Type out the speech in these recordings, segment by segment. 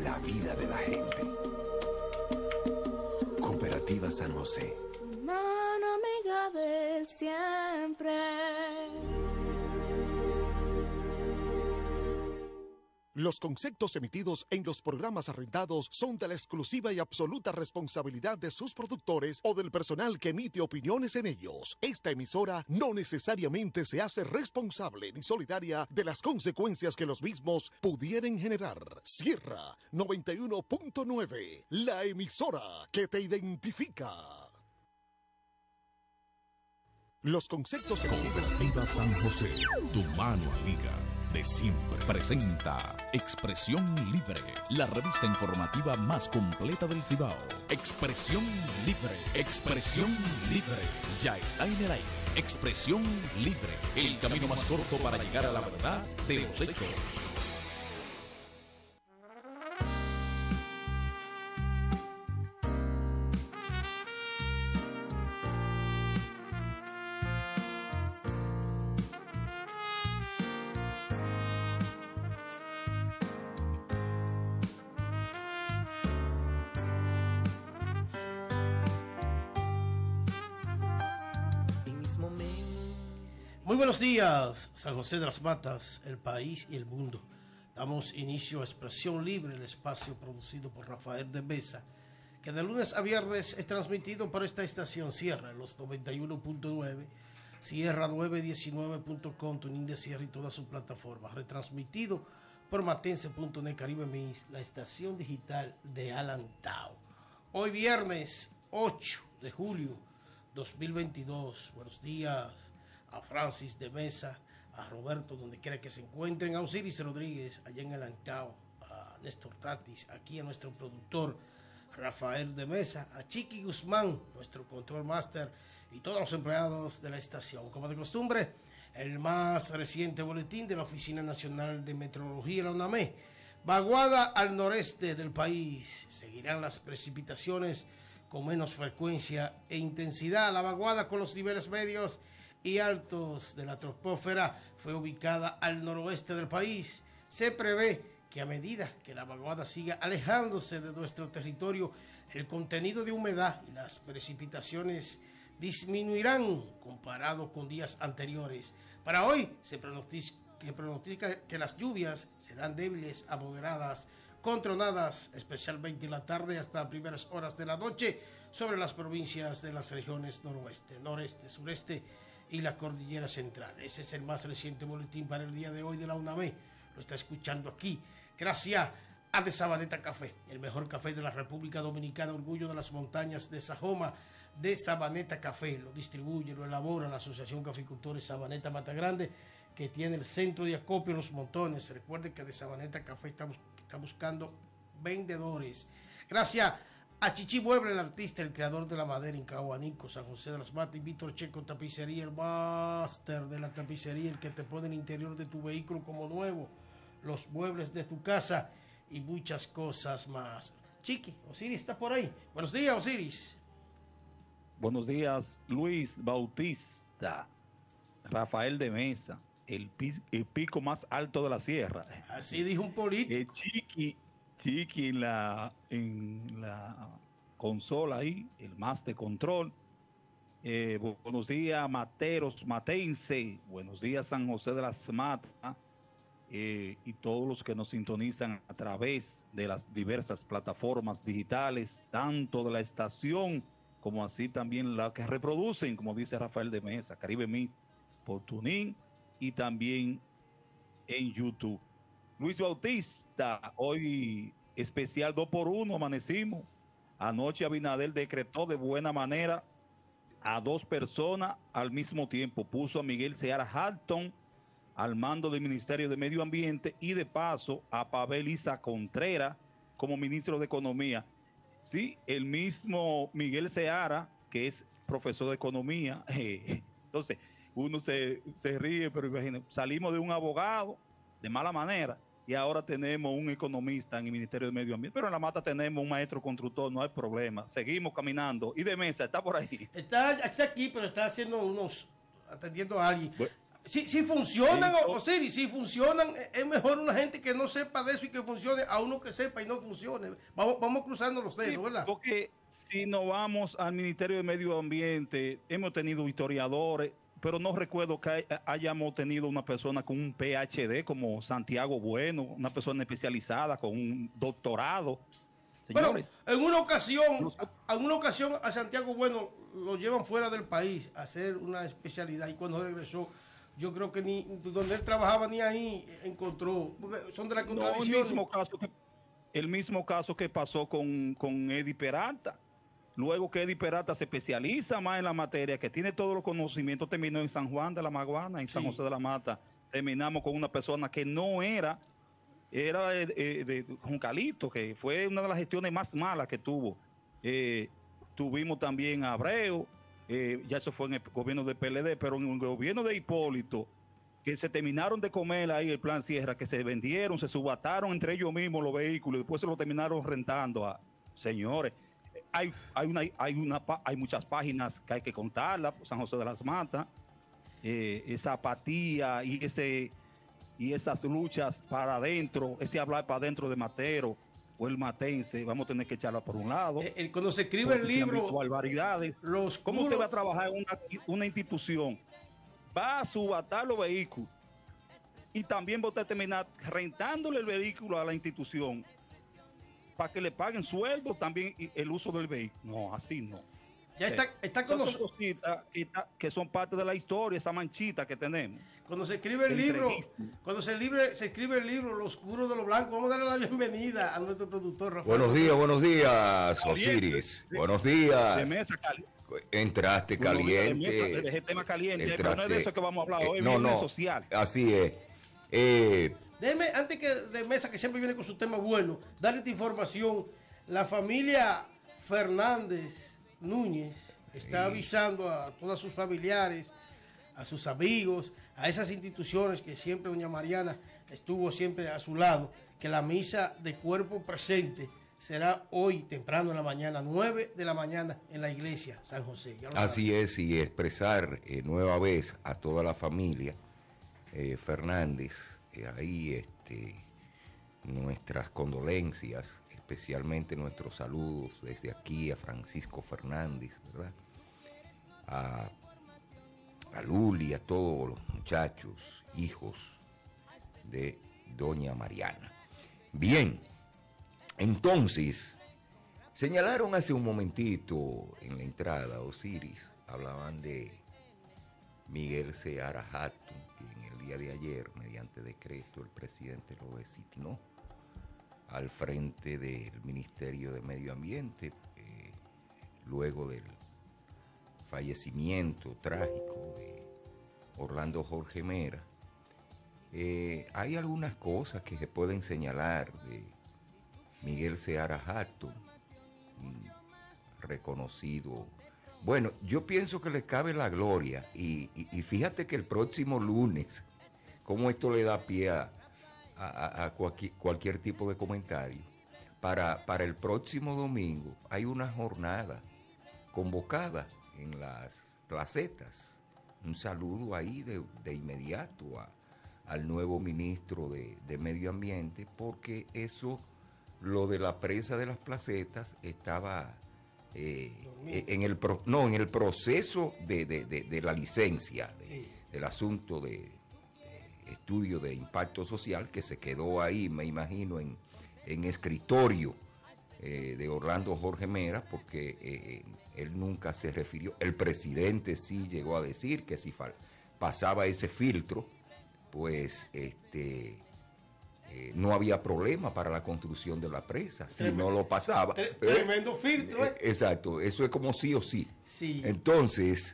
la vida de la gente. Cooperativa San José. Mano amiga de siempre. Los conceptos emitidos en los programas arrendados son de la exclusiva y absoluta responsabilidad de sus productores o del personal que emite opiniones en ellos. Esta emisora no necesariamente se hace responsable ni solidaria de las consecuencias que los mismos pudieran generar. Sierra 91.9, la emisora que te identifica. Los conceptos emitidos. Cooperativa San José, tu mano amiga de siempre, presenta Expresión Libre, la revista informativa más completa del Cibao. Expresión Libre, Expresión Libre, ya está en el aire. Expresión Libre, el camino más corto para llegar a la verdad de los hechos. Muy buenos días, San José de las Matas, el país y el mundo. Damos inicio a Expresión Libre, el espacio producido por Rafael de Mesa, que de lunes a viernes es transmitido por esta estación Sierra, en los 91.9, Sierra919.com, Tunín de Sierra y todas sus plataformas. Retransmitido por Matense.net, Caribe Mix, la estación digital de Alantao. Hoy viernes 8 de julio 2022. Buenos días a Francis de Mesa, a Roberto, donde quiera que se encuentren, a Osiris Rodríguez, allá en el Ancao, a Néstor Tatis, aquí a nuestro productor Rafael de Mesa, a Chiqui Guzmán, nuestro control master, y todos los empleados de la estación. Como de costumbre, el más reciente boletín de la Oficina Nacional de Meteorología, la UNAME. Vaguada al noreste del país. Seguirán las precipitaciones con menos frecuencia e intensidad. La vaguada con los niveles medios y altos de la troposfera fue ubicada al noroeste del país. Se prevé que a medida que la vaguada siga alejándose de nuestro territorio, el contenido de humedad y las precipitaciones disminuirán comparado con días anteriores. Para hoy se pronostica que las lluvias serán débiles a moderadas, con tronadas, especialmente en la tarde hasta primeras horas de la noche, sobre las provincias de las regiones noroeste, noreste, sureste y la cordillera central. Ese es el más reciente boletín para el día de hoy de la UNAME. Lo está escuchando aquí, gracias a De Sabaneta Café, el mejor café de la República Dominicana, orgullo de las montañas de Sajoma. De Sabaneta Café lo distribuye, lo elabora la Asociación Caficultores Sabaneta Mata Grande, que tiene el centro de acopio en Los Montones. Recuerde que De Sabaneta Café está buscando vendedores. Gracias a Chichi Mueble, el artista, el creador de la madera en Cahuanico, San José de las Matas, y Víctor Checo Tapicería, el máster de la tapicería, el que te pone el interior de tu vehículo como nuevo, los muebles de tu casa y muchas cosas más. Chiqui, Osiris está por ahí. Buenos días, Osiris. Buenos días, Luis Bautista, Rafael de Mesa, el pico más alto de la sierra. Así dijo un político. Chiqui en la consola ahí, el master control. Buenos días, Materos, Matense. Buenos días, San José de las Matas. Y todos los que nos sintonizan a través de las diversas plataformas digitales, tanto de la estación como así también la que reproducen, como dice Rafael de Mesa, Caribe Mix, por Tunín y también en YouTube. Luis Bautista, hoy especial 2x1, amanecimos. Anoche Abinader decretó de buena manera a 2 personas al mismo tiempo. Puso a Miguel Seara Halton al mando del Ministerio de Medio Ambiente y de paso a Pavel Isa Contreras como ministro de Economía. Sí, el mismo Miguel Seara, que es profesor de Economía. Entonces, uno se ríe, pero imagínate, salimos de un abogado de mala manera y ahora tenemos un economista en el Ministerio de Medio Ambiente, pero en La Mata tenemos un maestro constructor, no hay problema, seguimos caminando. Y de Mesa, ¿está por ahí? Está aquí, pero está atendiendo a alguien. Bueno, Si funcionan, si funcionan, es mejor una gente que no sepa de eso y que funcione a uno que sepa y no funcione. Vamos cruzando los dedos, ¿verdad? Porque si nos vamos al Ministerio de Medio Ambiente, hemos tenido historiadores, pero no recuerdo que hayamos tenido una persona con un PhD como Santiago Bueno, una persona especializada con un doctorado. Señores, bueno, en una ocasión a Santiago Bueno lo llevan fuera del país a hacer una especialidad y cuando regresó, yo creo que ni donde él trabajaba ni ahí encontró, porque son de la contradicción. El mismo caso que pasó con Eddie Peralta. Luego que Eddie Peralta se especializa más en la materia, que tiene todos los conocimientos, terminó en San Juan de la Maguana, en San José de la Mata. Terminamos con una persona que no era de Juncalito, que fue una de las gestiones más malas que tuvo. Tuvimos también a Abreu, ya eso fue en el gobierno de PLD, pero en el gobierno de Hipólito, que se terminaron de comer ahí el plan Sierra, que se vendieron, se subataron entre ellos mismos los vehículos, y después se lo terminaron rentando a señores. Hay muchas páginas que hay que contarlas, San José de las Matas, esa apatía y esas luchas para adentro, ese hablar para adentro de Matero o el matense, vamos a tener que echarla por un lado. Cuando se escribe el libro, barbaridades. ¿Cómo usted va a trabajar en una institución? Va a subatar los vehículos y también va a terminar rentándole el vehículo a la institución para que le paguen sueldo también el uso del vehículo. No, así no. Ya está con son cositas que son parte de la historia, esa manchita que tenemos. Cuando se escribe el libro, se escribe el libro Lo Oscuro de lo Blanco, vamos a darle la bienvenida a nuestro productor Rafael. Buenos días, Osiris. Buenos días. De mesa entraste caliente. Dejé tema caliente, pero no es de eso que vamos a hablar hoy, no, social. Así es. Déjeme, antes que de mesa, que siempre viene con su tema bueno, darle esta información. La familia Fernández Núñez está avisando a todos sus familiares, a sus amigos, a esas instituciones que siempre doña Mariana estuvo siempre a su lado, que la misa de cuerpo presente será hoy temprano en la mañana, 9 de la mañana en la iglesia San José. Así es, y expresar nueva vez a toda la familia Fernández, ahí nuestras condolencias, especialmente nuestros saludos desde aquí a Francisco Fernández, ¿verdad? A Luli, a todos los muchachos, hijos de doña Mariana. Bien, entonces, señalaron hace un momentito en la entrada, Osiris, hablaban de Miguel Seara Hatton, que en el día de ayer, mediante decreto, el presidente lo designó al frente del Ministerio de Medio Ambiente, luego del fallecimiento trágico de Orlando Jorge Mera. Hay algunas cosas que se pueden señalar de Miguel Seara Hatton, reconocido. Bueno, yo pienso que le cabe la gloria y fíjate que el próximo lunes, como esto le da pie a cualquier tipo de comentario, para el próximo domingo hay una jornada convocada en las placetas. Un saludo ahí de inmediato al nuevo ministro de Medio Ambiente, porque eso, lo de la presa de las placetas, estaba en el proceso de la licencia, del asunto de estudio de impacto social, que se quedó ahí, me imagino, en escritorio de Orlando Jorge Mera, porque él nunca se refirió. El presidente sí llegó a decir que si pasaba ese filtro, pues no había problema para la construcción de la presa. Si no lo pasaba. Tremendo filtro. Exacto, eso es como sí o sí. Entonces,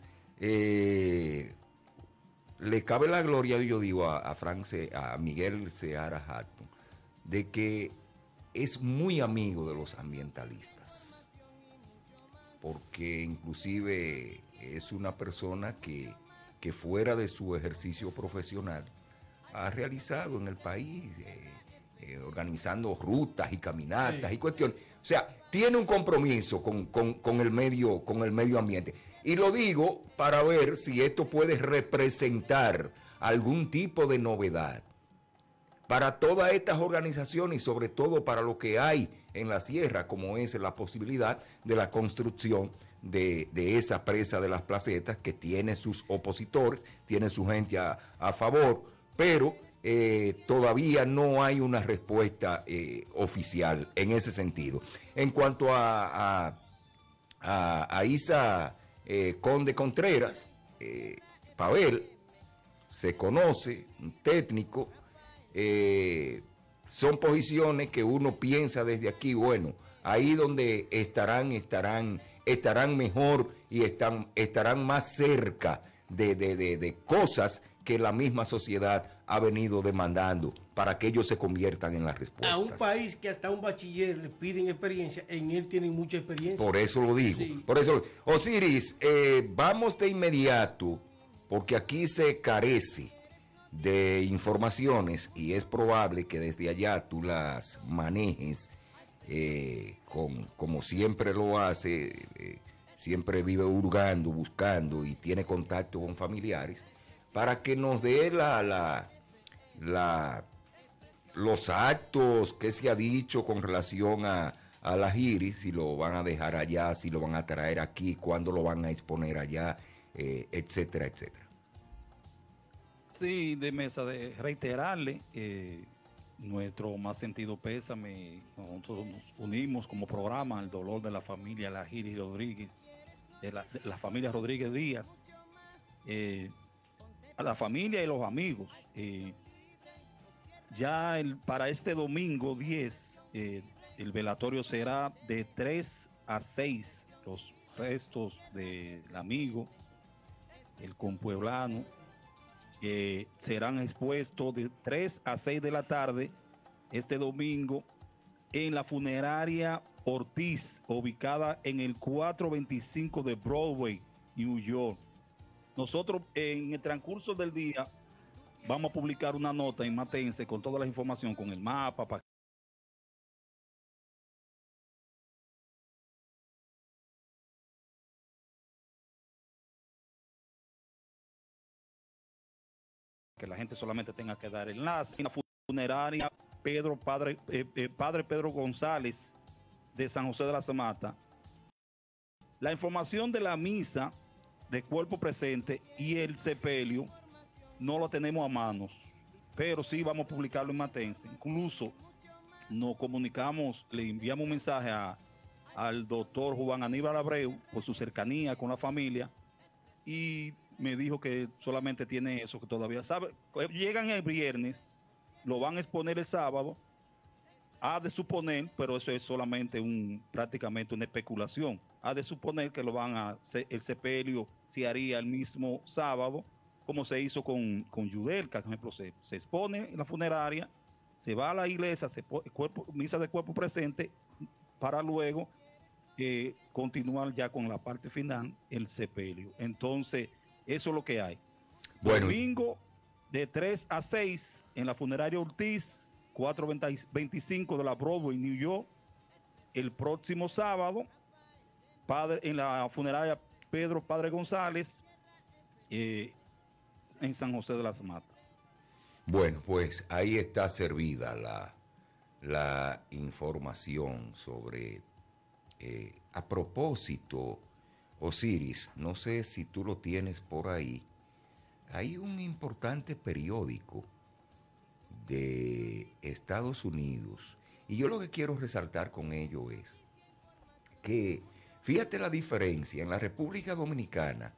le cabe la gloria, yo digo, a Miguel Seara Hatton, de que es muy amigo de los ambientalistas, porque inclusive es una persona que fuera de su ejercicio profesional ha realizado en el país, organizando rutas y caminatas y cuestiones. O sea, tiene un compromiso con el medio ambiente. Y lo digo para ver si esto puede representar algún tipo de novedad para todas estas organizaciones y sobre todo para lo que hay en la sierra, como es la posibilidad de la construcción de esa presa de las Placetas, que tiene sus opositores, tiene su gente a favor, pero todavía no hay una respuesta oficial en ese sentido. En cuanto a Isa Conde Contreras, Pavel, se conoce, un técnico, son posiciones que uno piensa desde aquí, bueno, ahí donde estarán mejor y estarán más cerca de cosas que la misma sociedad ha venido demandando para que ellos se conviertan en las respuestas. A un país que hasta un bachiller le piden experiencia, en él tienen mucha experiencia. Por eso lo digo. Sí. Por eso Osiris, vamos de inmediato, porque aquí se carece de informaciones y es probable que desde allá tú las manejes como siempre lo hace, siempre vive hurgando, buscando y tiene contacto con familiares, para que nos dé los actos que se ha dicho con relación a la Iris, si lo van a dejar allá, si lo van a traer aquí, cuándo lo van a exponer allá, etcétera, etcétera. Sí, de mesa, de reiterarle nuestro más sentido pésame. Nosotros nos unimos como programa al dolor de la familia La Iris Rodríguez, de la familia Rodríguez Díaz, a la familia y los amigos. Ya para este domingo 10, el velatorio será de 3 a 6, los restos del amigo, el compueblano, serán expuestos de 3 a 6 de la tarde este domingo en la funeraria Ortiz, ubicada en el 425 de Broadway, New York. Nosotros en el transcurso del día vamos a publicar una nota en Matense con toda la información, con el mapa, para que la gente solamente tenga que dar enlace. En la funeraria Padre Pedro González de San José de la Mata, la información de la misa de cuerpo presente y el sepelio no lo tenemos a manos, pero sí vamos a publicarlo en Matense. Incluso nos comunicamos, le enviamos un mensaje al doctor Juan Aníbal Abreu por su cercanía con la familia, y me dijo que solamente tiene eso, que todavía sabe. Llegan el viernes, lo van a exponer el sábado, ha de suponer, pero eso es solamente prácticamente una especulación, ha de suponer que lo van a hacer, el sepelio se haría el mismo sábado, como se hizo con Yudelka, por ejemplo, se expone en la funeraria, se va a la iglesia, misa de cuerpo presente, para luego continuar ya con la parte final, el sepelio. Entonces, eso es lo que hay. Bueno. Domingo de 3 a 6 en la funeraria Ortiz, 425 de la Broadway, New York. El próximo sábado, en la funeraria Pedro Padre González, en San José de las Matas. Bueno, pues ahí está servida la información sobre, a propósito, Osiris, no sé si tú lo tienes por ahí, hay un importante periódico de Estados Unidos, y yo lo que quiero resaltar con ello es que, fíjate la diferencia, en la República Dominicana,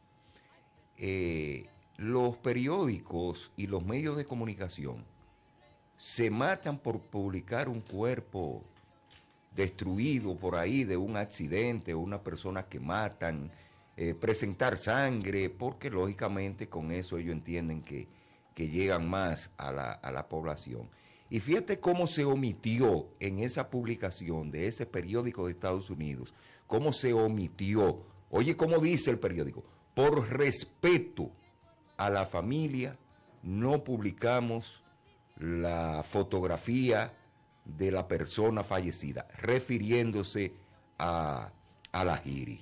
los periódicos y los medios de comunicación se matan por publicar un cuerpo destruido por ahí de un accidente o una persona que matan, presentar sangre, porque lógicamente con eso ellos entienden que llegan más a la población. Y fíjate cómo se omitió en esa publicación de ese periódico de Estados Unidos, cómo se omitió, oye cómo dice el periódico, por respeto a la familia no publicamos la fotografía de la persona fallecida, refiriéndose a la Iris.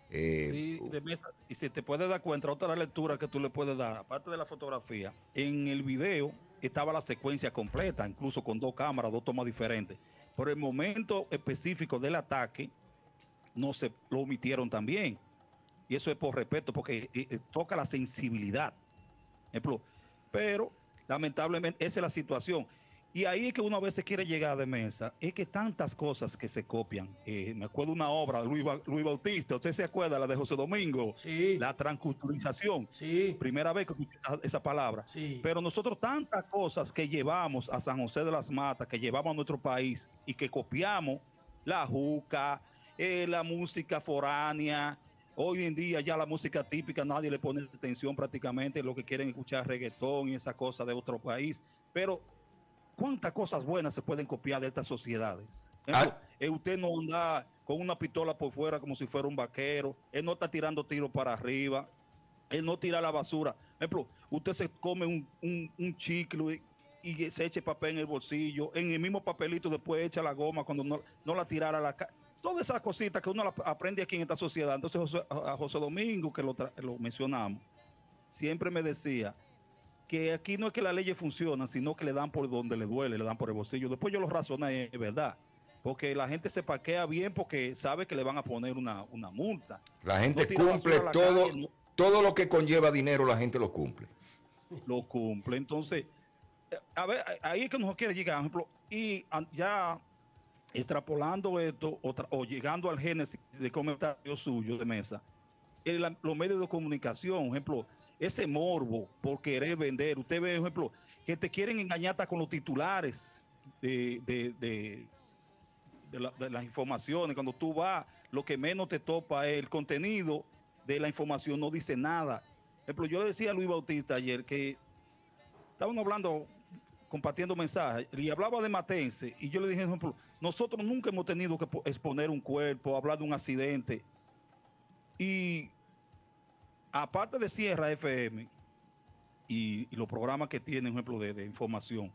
Sí, y si te puedes dar cuenta, otra lectura que tú le puedes dar, aparte de la fotografía, en el video estaba la secuencia completa, incluso con 2 cámaras, 2 tomas diferentes. Por el momento específico del ataque, no se lo omitieron también. Y eso es por respeto, porque toca la sensibilidad. Ejemplo, pero lamentablemente esa es la situación. Y ahí es que uno a veces quiere llegar de mesa, es que tantas cosas que se copian. Me acuerdo de una obra de Luis Bautista, ¿usted se acuerda? La de José Domingo, sí. La transculturización, sí. Primera vez que escuché esa palabra. Sí. Pero nosotros tantas cosas que llevamos a San José de las Matas, que llevamos a nuestro país y que copiamos, la juca, la música foránea. Hoy en día ya la música típica nadie le pone atención prácticamente, lo que quieren escuchar reggaetón y esa cosa de otro país. Pero ¿cuántas cosas buenas se pueden copiar de estas sociedades? Usted no anda con una pistola por fuera como si fuera un vaquero, él no está tirando tiros para arriba, él no tira la basura. Por ejemplo, usted se come un chicle y se echa papel en el bolsillo, en el mismo papelito después echa la goma cuando no la tirara a la calle. Todas esas cositas que uno aprende aquí en esta sociedad. Entonces a José Domingo, que lo mencionamos, siempre me decía que aquí no es que las leyes funcionan, sino que le dan por donde le duele, le dan por el bolsillo. Después yo lo razoné, es verdad, porque la gente se parquea bien porque sabe que le van a poner una multa. La gente cumple todo lo que conlleva dinero, la gente lo cumple. Lo cumple. Entonces, a ver, ahí es que nos quiere llegar, por ejemplo, y ya extrapolando esto o llegando al génesis de comentario suyo de mesa, los medios de comunicación, por ejemplo, ese morbo por querer vender, usted ve, por ejemplo, que te quieren engañar hasta con los titulares de las informaciones. Cuando tú vas, lo que menos te topa es el contenido de la información, no dice nada. Por ejemplo, yo le decía a Luis Bautista ayer que estábamos hablando, compartiendo mensajes, y hablaba de Matense, y yo le dije, por ejemplo, nosotros nunca hemos tenido que exponer un cuerpo, hablar de un accidente, y aparte de Sierra FM y los programas que tienen, por ejemplo, de información,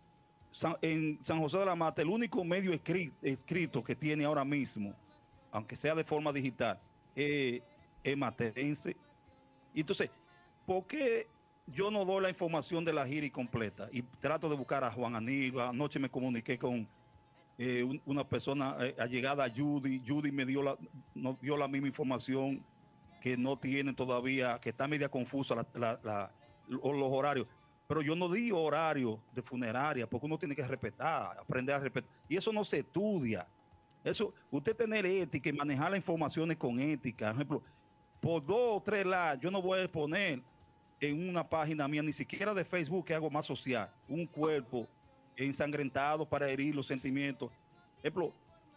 en San José de la Mata, el único medio escrito que tiene ahora mismo, aunque sea de forma digital, es Matense. Y entonces, ¿por qué yo no doy la información de la gira completa? Y trato de buscar a Juan Aníbal. Anoche me comuniqué con una persona allegada a Judy. Judy nos dio la misma información, que no tienen todavía, que está media confusa los horarios. Pero yo no di horario de funeraria, porque uno tiene que respetar, aprender a respetar. Y eso no se estudia. Eso, usted tener ética y manejar las informaciones con ética. Por ejemplo, por 2 o 3 likes, yo no voy a poner en una página mía, ni siquiera de Facebook, que hago más social, un cuerpo ensangrentado para herir los sentimientos. Por ejemplo,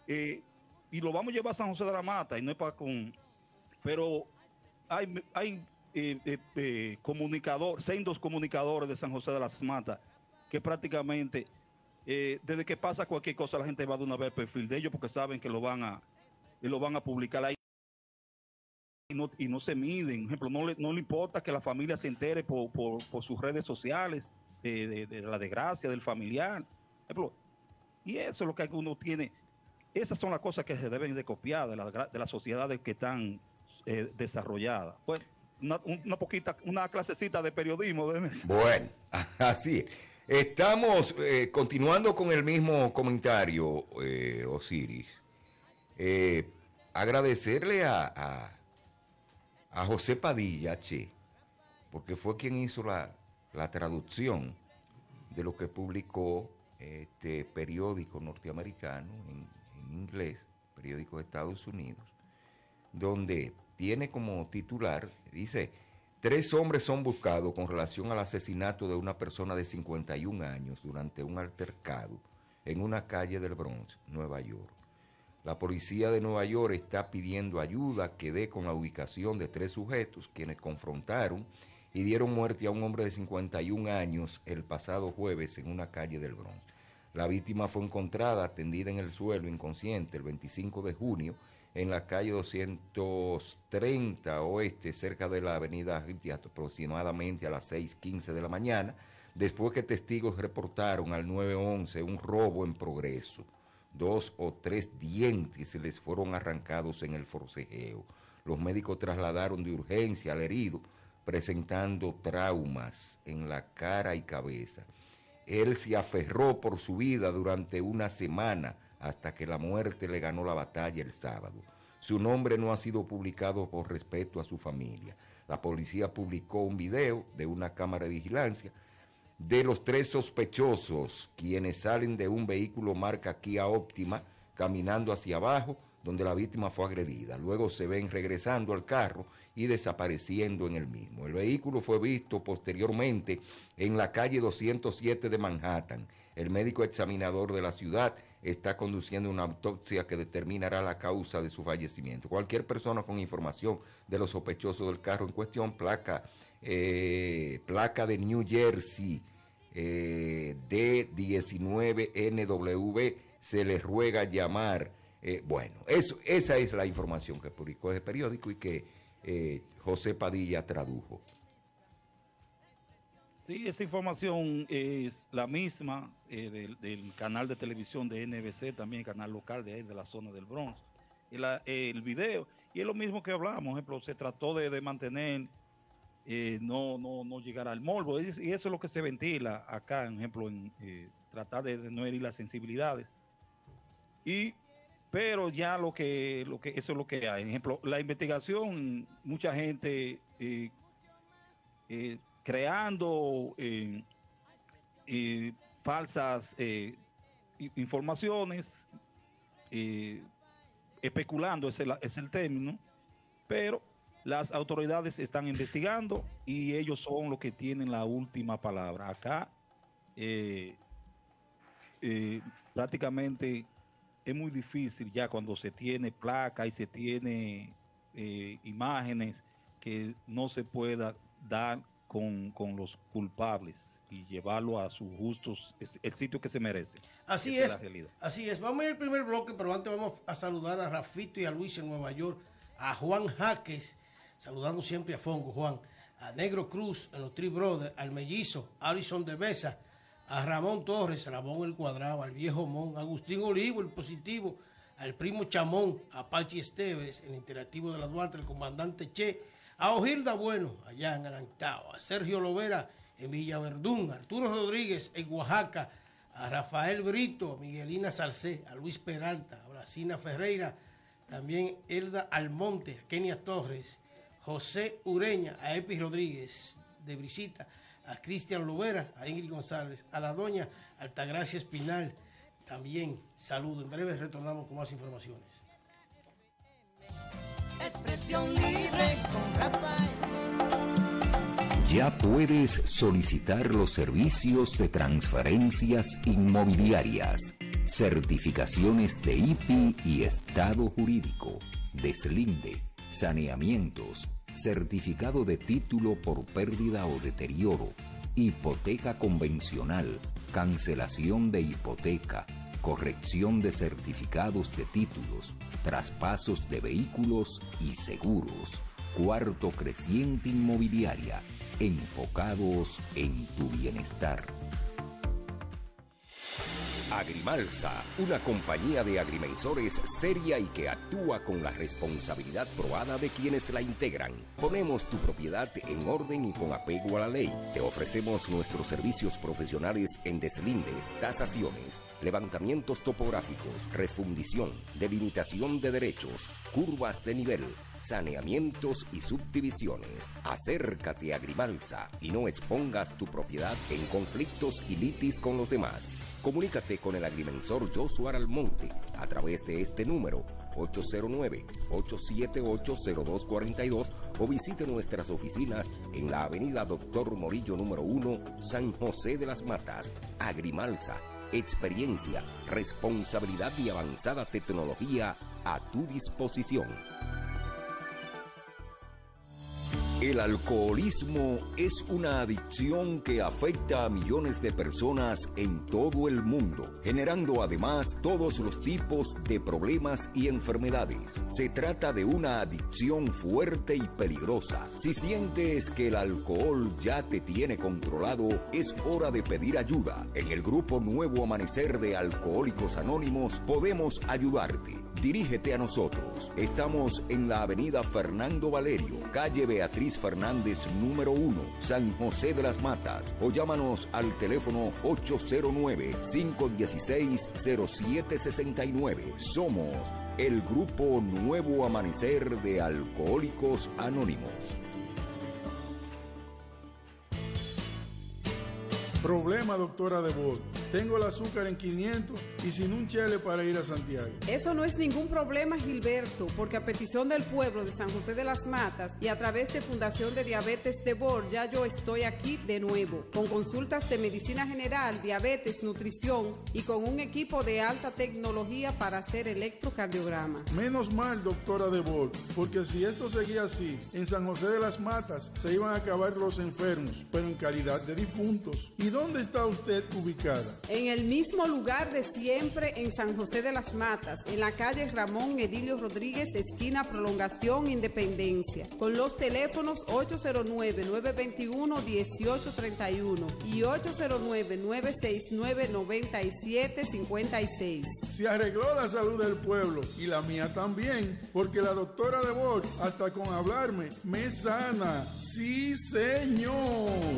y lo vamos a llevar a San José de la Mata, y no es para con... Pero hay sendos comunicadores de San José de las Matas que prácticamente desde que pasa cualquier cosa la gente va de una vez al perfil de ellos porque saben que lo van a publicar ahí y no se miden. Por ejemplo, no le importa que la familia se entere por sus redes sociales de la desgracia del familiar. Ejemplo, y eso es lo que uno tiene. Esas son las cosas que se deben de copiar de las sociedades que están desarrolladas. Pues una clasecita de periodismo. Bueno, así es. Estamos continuando con el mismo comentario, Osiris. Agradecerle a José Padilla, porque fue quien hizo la traducción de lo que publicó este periódico norteamericano en inglés, periódico de Estados Unidos, donde tiene como titular, dice: 3 hombres son buscados con relación al asesinato de una persona de 51 años durante un altercado en una calle del Bronx, Nueva York. La policía de Nueva York está pidiendo ayuda que dé con la ubicación de 3 sujetos quienes confrontaron y dieron muerte a un hombre de 51 años el pasado jueves en una calle del Bronx. La víctima fue encontrada tendida en el suelo inconsciente el 25 de junio en la calle 230 Oeste, cerca de la avenida Haití, aproximadamente a las 6:15 de la mañana, después que testigos reportaron al 911 un robo en progreso. 2 o 3 dientes les fueron arrancados en el forcejeo. Los médicos trasladaron de urgencia al herido, presentando traumas en la cara y cabeza. Él se aferró por su vida durante una semana hasta que la muerte le ganó la batalla el sábado. Su nombre no ha sido publicado por respeto a su familia. La policía publicó un video de una cámara de vigilancia de los 3 sospechosos, quienes salen de un vehículo marca Kia Optima, caminando hacia abajo, donde la víctima fue agredida. Luego se ven regresando al carro y desapareciendo en el mismo. El vehículo fue visto posteriormente en la calle 207 de Manhattan. El médico examinador de la ciudad está conduciendo una autopsia que determinará la causa de su fallecimiento. Cualquier persona con información de los sospechosos del carro en cuestión, placa de New Jersey, D19NW, se les ruega llamar. Esa es la información que publicó ese periódico y que José Padilla tradujo. Sí, esa información es la misma del canal de televisión de NBC, también canal local de ahí, de la zona del Bronx. El video, y es lo mismo que hablamos, por ejemplo, se trató de mantener, no llegar al morbo, y eso es lo que se ventila acá, por ejemplo, en tratar de no herir las sensibilidades. Pero ya eso es lo que hay. Por ejemplo, la investigación, mucha gente creando falsas informaciones, especulando, es el término, pero las autoridades están investigando y ellos son los que tienen la última palabra. Acá prácticamente es muy difícil ya cuando se tiene placa y se tiene imágenes que no se pueda dar con los culpables y llevarlo a sus justos, el sitio que se merece. Así es, así es. Vamos a ir al primer bloque, pero antes vamos a saludar a Rafito y a Luis en Nueva York, a Juan Jaques, saludando siempre a Fongo, Juan, a Negro Cruz en los Three Brothers, al Mellizo, Alison de Besa, a Ramón Torres, a Ramón el Cuadrado, al Viejo Mon, a Agustín Olivo, el Positivo, al Primo Chamón, a Pachi Esteves, el Interactivo de la Duarte, el Comandante Che, a Ojilda Bueno, allá en Alantao, a Sergio Lovera en Villaverdún, a Arturo Rodríguez en Oaxaca, a Rafael Brito, a Miguelina Salcé, a Luis Peralta, a Brasina Ferreira, también Elda Almonte, a Kenia Torres, José Ureña, a Epi Rodríguez de Brisita, a Cristian Lovera, a Ingrid González, a la doña Altagracia Espinal, también saludo. En breve retornamos con más informaciones. Expresión libre con Rafael. Ya puedes solicitar los servicios de transferencias inmobiliarias, certificaciones de IPI y estado jurídico, deslinde, saneamientos, certificado de título por pérdida o deterioro, hipoteca convencional, cancelación de hipoteca, corrección de certificados de títulos, traspasos de vehículos y seguros. Cuarto Creciente Inmobiliaria, enfocados en tu bienestar. Agrimalsa, una compañía de agrimensores seria y que actúa con la responsabilidad probada de quienes la integran. Ponemos tu propiedad en orden y con apego a la ley. Te ofrecemos nuestros servicios profesionales en deslindes, tasaciones, levantamientos topográficos, refundición, delimitación de derechos, curvas de nivel, saneamientos y subdivisiones. Acércate a Agrimalsa y no expongas tu propiedad en conflictos y litis con los demás. Comunícate con el agrimensor Joshua Almonte a través de este número 809-878-0242 o visite nuestras oficinas en la avenida Doctor Morillo número 1, San José de las Matas. Agrimalsa, experiencia, responsabilidad y avanzada tecnología a tu disposición. El alcoholismo es una adicción que afecta a millones de personas en todo el mundo, generando además todos los tipos de problemas y enfermedades. Se trata de una adicción fuerte y peligrosa. Si sientes que el alcohol ya te tiene controlado, es hora de pedir ayuda. En el grupo Nuevo Amanecer de Alcohólicos Anónimos podemos ayudarte. Dirígete a nosotros. Estamos en la avenida Fernando Valerio, calle Beatriz Fernández número 1, San José de las Matas, o llámanos al teléfono 809-516-0769. Somos el Grupo Nuevo Amanecer de Alcohólicos Anónimos. Problema, doctora Debord. Tengo el azúcar en 500 y sin un chele para ir a Santiago. Eso no es ningún problema, Gilberto, porque a petición del pueblo de San José de las Matas y a través de Fundación de Diabetes Debord, ya yo estoy aquí de nuevo, con consultas de medicina general, diabetes, nutrición y con un equipo de alta tecnología para hacer electrocardiograma. Menos mal, doctora Debord, porque si esto seguía así, en San José de las Matas se iban a acabar los enfermos, pero en calidad de difuntos. ¿Y dónde está usted ubicada? En el mismo lugar de siempre, en San José de las Matas, en la calle Ramón Edilio Rodríguez, esquina Prolongación Independencia, con los teléfonos 809-921-1831 y 809-969-9756. Se arregló la salud del pueblo y la mía también, porque la doctora Debord, hasta con hablarme, me sana. ¡Sí, señor!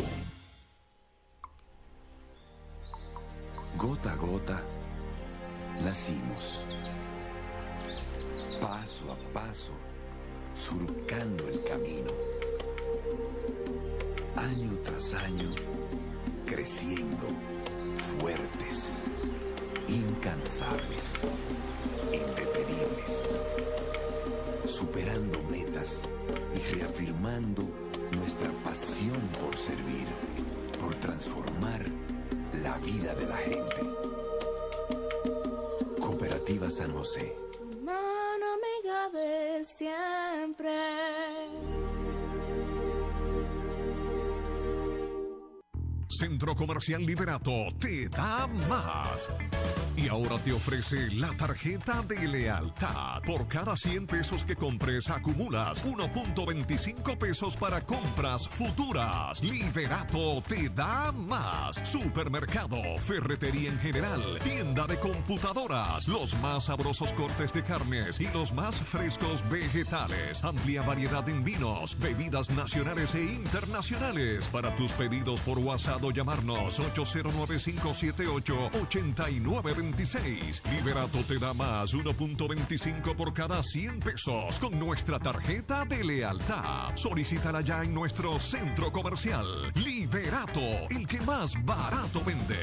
Gota a gota, nacimos. Paso a paso, surcando el camino. Año tras año, creciendo, fuertes, incansables, indetenibles. Superando metas y reafirmando nuestra pasión por servir, por transformar la vida de la gente. Cooperativa San José. Mano amiga de siempre. Centro Comercial Liberato te da más. Y ahora te ofrece la tarjeta de lealtad. Por cada 100 pesos que compres, acumulas 1.25 pesos para compras futuras. Liberato te da más. Supermercado, ferretería en general, tienda de computadoras, los más sabrosos cortes de carnes y los más frescos vegetales. Amplia variedad en vinos, bebidas nacionales e internacionales. Para tus pedidos por WhatsApp o llamarnos 809-578-8926. Liberato te da más 1.25 por cada 100 pesos con nuestra tarjeta de lealtad. Solicítala ya en nuestro centro comercial. Liberato, el que más barato vende.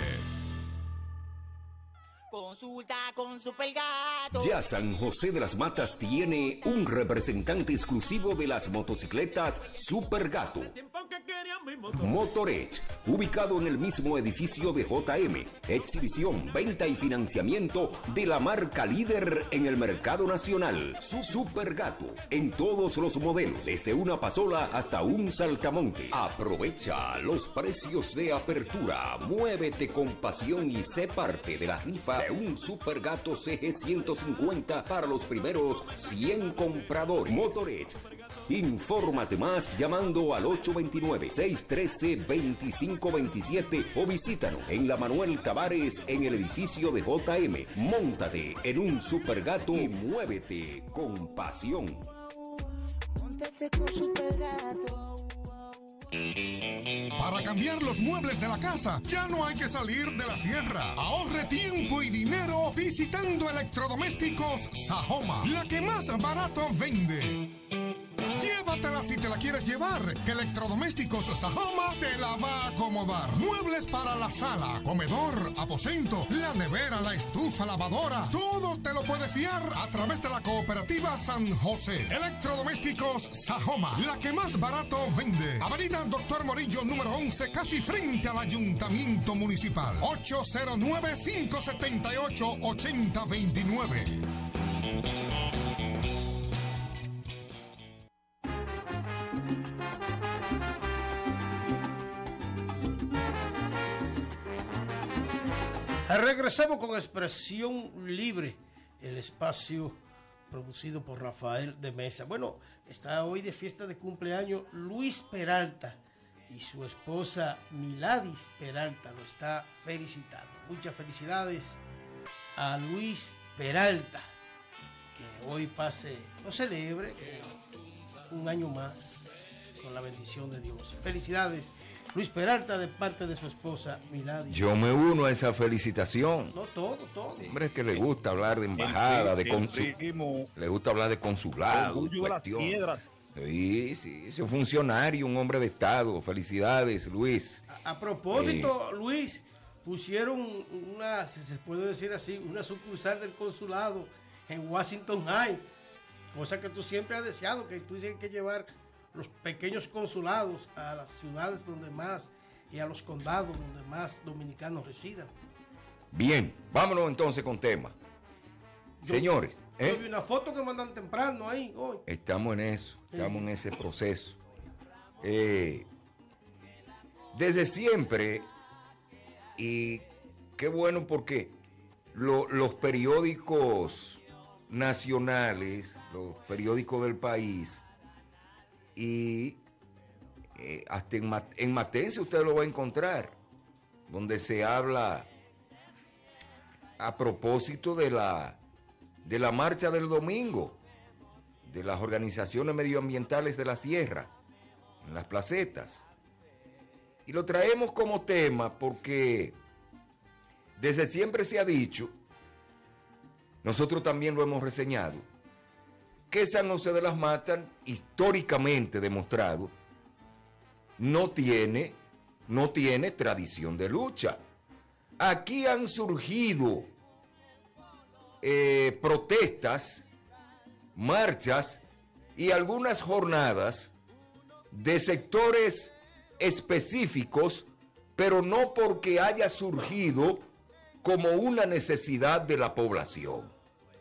Consulta con Supergato. Ya San José de las Matas tiene un representante exclusivo de las motocicletas Supergato. Motoredge, ubicado en el mismo edificio de JM, exhibición, venta y financiamiento de la marca líder en el mercado nacional. Supergato, en todos los modelos, desde una pasola hasta un saltamonte. Aprovecha los precios de apertura, muévete con pasión y sé parte de la rifa de un Supergato CG 150 para los primeros 100 compradores. Motoredge. Infórmate más llamando al 829-613-2527 o visítanos en la Manuel Tavares en el edificio de JM. Móntate en un Supergato y muévete con pasión. Móntate con Supergato. Para cambiar los muebles de la casa, ya no hay que salir de la sierra. Ahorre tiempo y dinero visitando Electrodomésticos Sahoma, la que más barato vende. Llévatela si te la quieres llevar, que Electrodomésticos Sahoma te la va a acomodar. Muebles para la sala, comedor, aposento, la nevera, la estufa, lavadora, todo te lo puedes fiar a través de la cooperativa San José. Electrodomésticos Sahoma, la que más barato vende. Avenida Doctor Morillo número 11, casi frente al Ayuntamiento Municipal. 809-578-8029. Regresamos con Expresión Libre, el espacio producido por Rafael de Mesa. Bueno, está hoy de fiesta de cumpleaños Luis Peralta y su esposa Miladis Peralta lo está felicitando. Muchas felicidades a Luis Peralta, que hoy lo celebre un año más con la bendición de Dios. Felicidades, Luis Peralta, de parte de su esposa Miladis. Yo me uno a esa felicitación. No, todo. Hombre, es que le gusta hablar de embajada, le gusta hablar de consulado, piedras. Sí, es un funcionario, un hombre de Estado. Felicidades, Luis. A propósito, Luis, pusieron una, si se puede decir así, una sucursal del consulado en Washington High, cosa que tú siempre has deseado, que tú tienes que llevar los pequeños consulados a las ciudades donde más y a los condados donde más dominicanos residan. Bien, vámonos entonces con tema. Señores, yo vi una foto que mandan temprano ahí hoy. Estamos en eso, estamos en ese proceso. Desde siempre, y qué bueno porque los periódicos nacionales, los periódicos del país, y hasta en Matense usted lo va a encontrar, donde se habla a propósito de la marcha del domingo, de las organizaciones medioambientales de la sierra, en las placetas. Y lo traemos como tema porque desde siempre se ha dicho, nosotros también lo hemos reseñado, que San José de las Matas, históricamente demostrado, no tiene tradición de lucha. Aquí han surgido protestas, marchas y algunas jornadas de sectores específicos, pero no porque haya surgido como una necesidad de la población.